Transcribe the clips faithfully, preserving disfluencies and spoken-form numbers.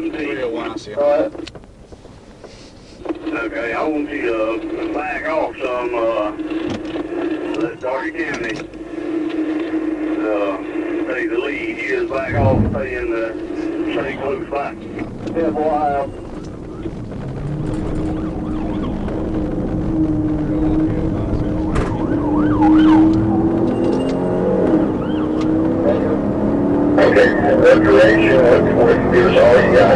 three oh one, I see. Okay, I want you to back off some, uh, let Darby County, uh, take the lead. You just back off, stay in the, stay close by. Yeah, boy, I am. Okay, that direction, what, what, here's all you got.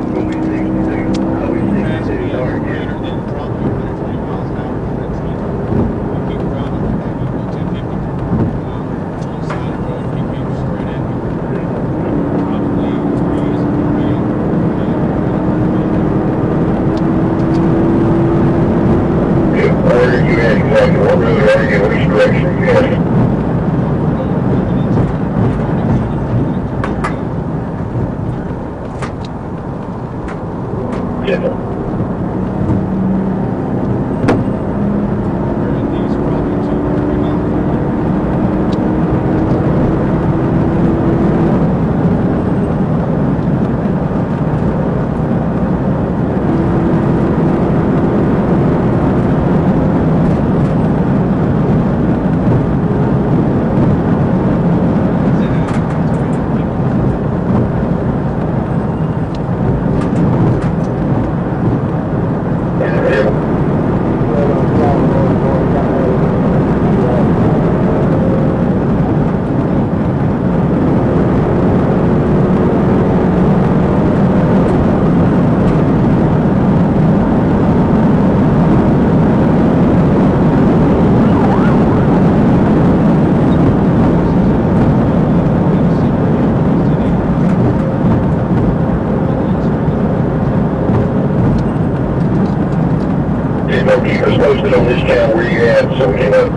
Posted on this town where you at, so we know.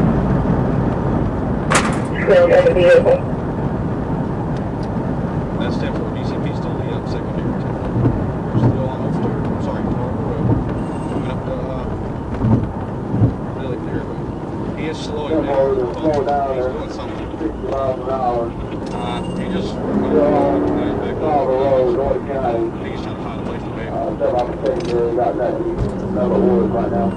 Still got a vehicle. That's ten four D C P still the up secondary. We're still on the floor. I'm sorry, Florida Road. Coming up the uh, really clear road. He is slowing down. He's doing something. sixty miles an hour. Uh, he just Still on the road, North County. I think he's trying to find a place to bail. Uh, step off the secondary, got that. Another woods right now.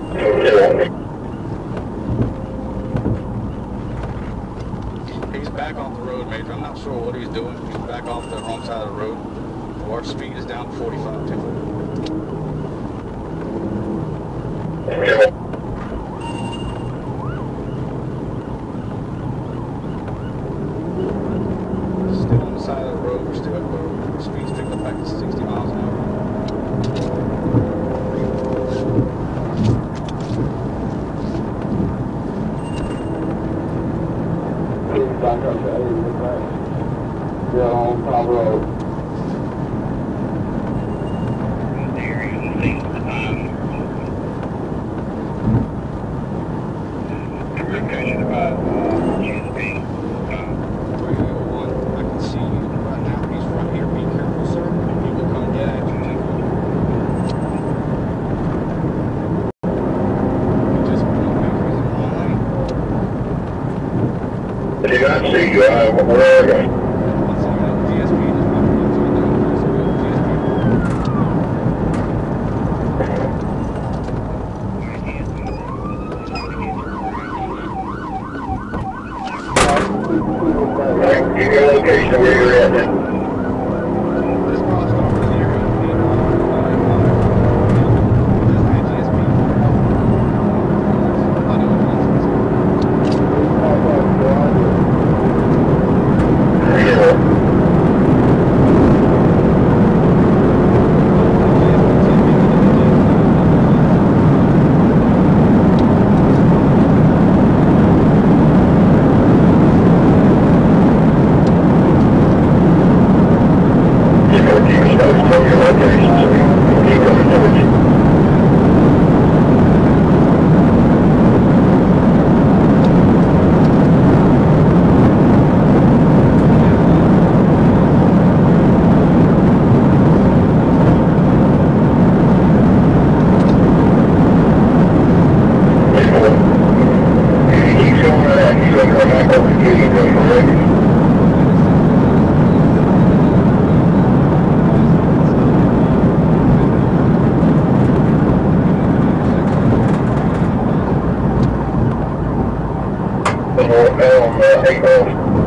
He's back off the road, Major. I'm not sure what he's doing. He's back off the wrong side of the road. Our speed is down to forty-five, ten. Still on the side of the road. We're still at the speed's picked up back to sixty miles an hour. Back up to eighty, right? Still on top road. Communication about uh, Chesapeake. three oh one, I can see you right now. He's right here. Be careful, sir. He will come get at you. Just I did not see you. I am aware. Give your location where you're at then. northbound on uh, eight miles.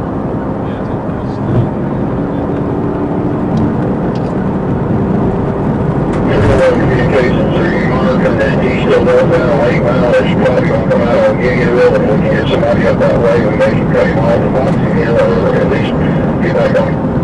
Communications, are you monitoring that east of northbound on eight miles? You're probably going to come out on Gideonville, and we can get somebody up that way and make you cut him off and box him in, or at least get back on him.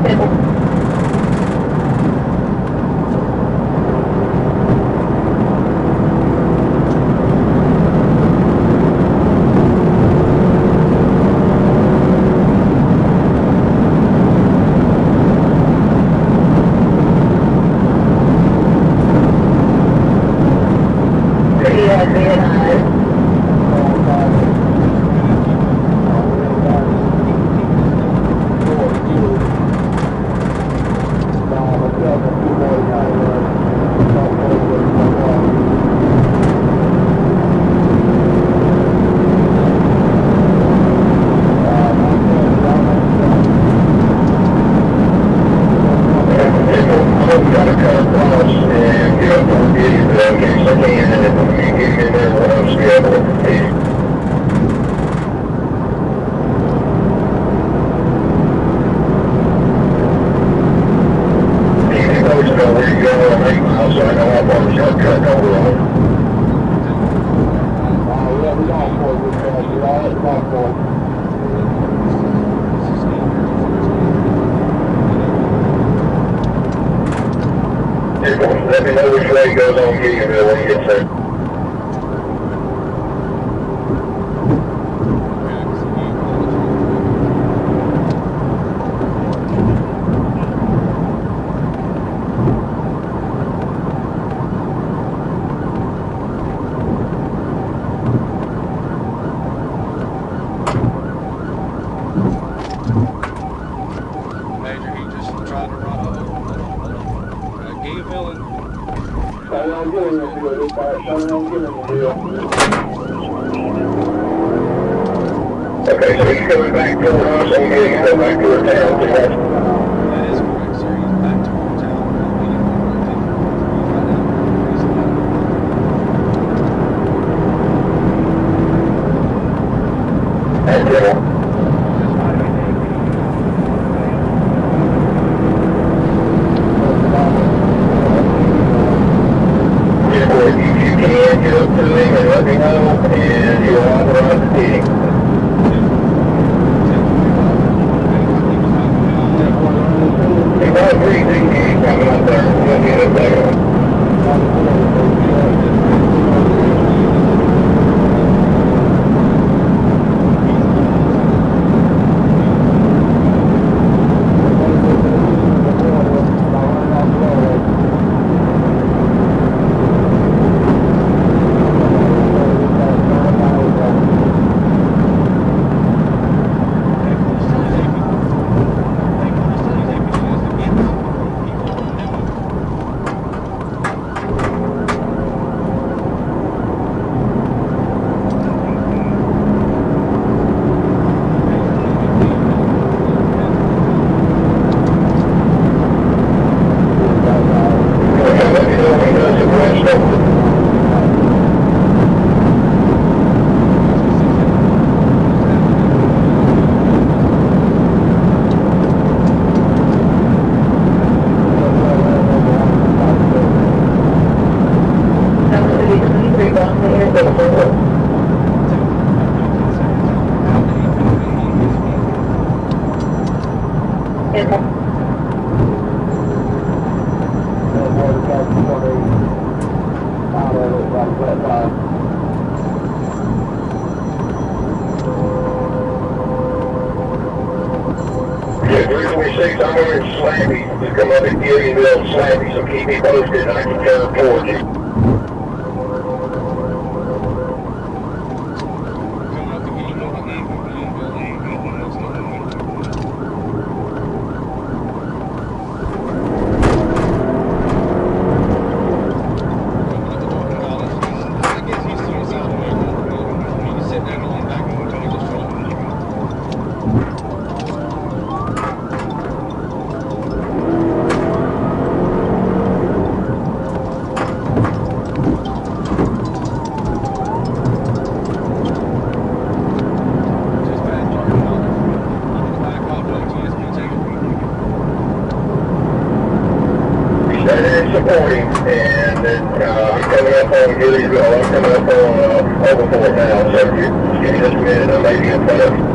Let me know which way it goes on Gideonville when you get there. Major, he just tried to run a uh, Gideonville and okay, so he's coming back toward us and he's going to go back toward town. That is correct, sir. He's back toward town. That's it. Get up to him and let me know, and he'll authorize the meeting. If I agree, he's coming up there. We'll get up there. three forty-six, I'm over in Slappey. Just come up at Gideonville and Slappey, so keep me posted and I can come report you. forty, and then uh, I'm coming up on Gilliesville. I'm coming up on uh, Overport now, so you just give me just a minute, I may be in front of you.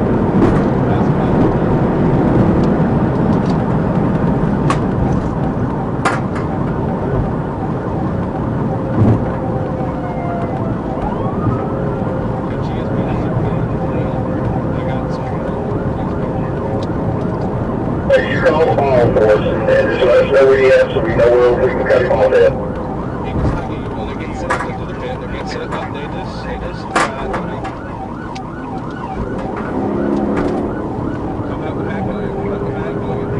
You call the ball for us, and just let us know where he is so we know where we can cut him off at. Well, they're getting set up into the pit. They're getting set up. They just, they just, uh, come out with ag load. Come out with ag load.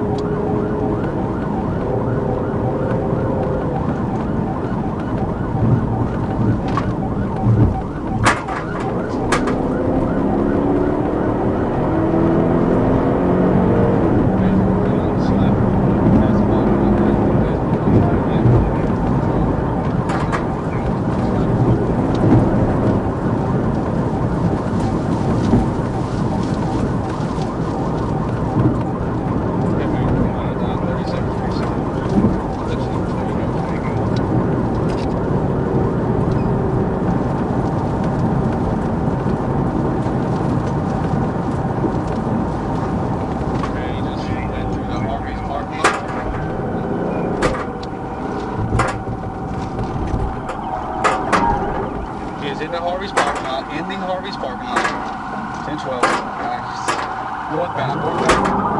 Is in the Harvey's parking lot, in the Harvey's parking lot. ten twelve. Nice. Northbound, northbound.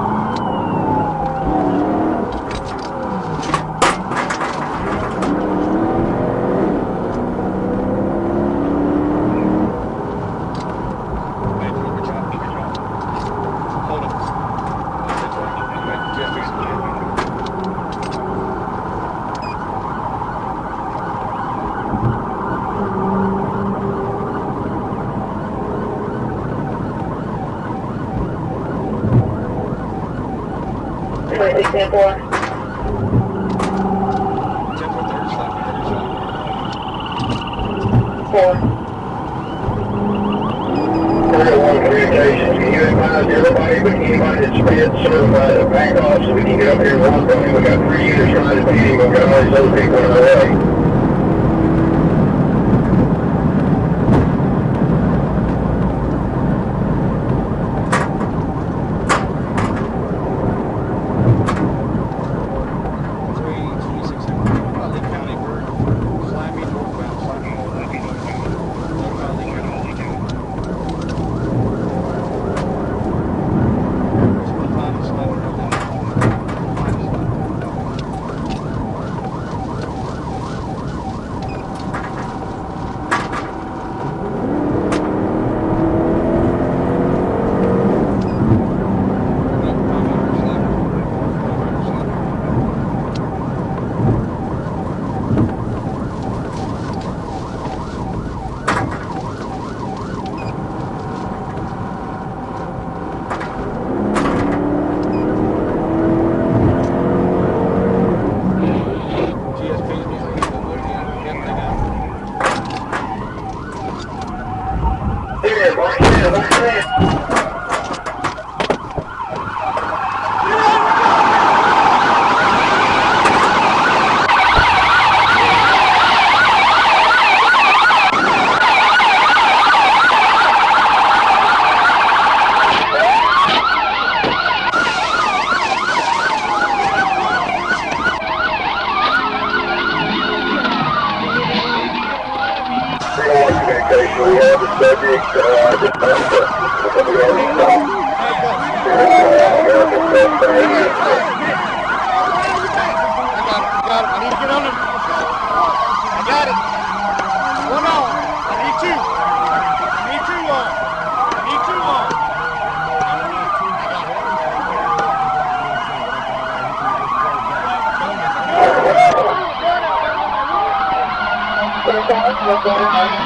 ten four. ten four, third Slappey, third shot. four. three oh one communications. Can you advise everybody, but anybody that's been certified to back off so we can get up here and walk on him? We got three units trying to beat him. We've got all these other people in our way. We have the subject, uh, just passed up. We already stopped. I need to get on it. I got it. One on. I need two. I need two on. I need two on. What's going on?